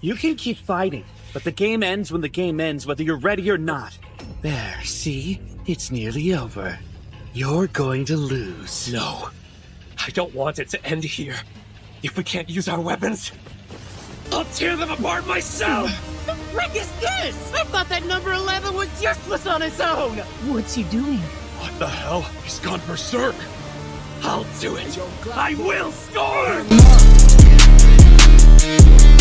You can keep fighting, but the game ends when the game ends, whether you're ready or not. There, see? It's nearly over. You're going to lose. No. I don't want it to end here. If we can't use our weapons, I'll tear them apart myself! The frick is this? I thought that number 11 was useless on its own! What's he doing? What the hell? He's gone berserk! I'll do it! I will score!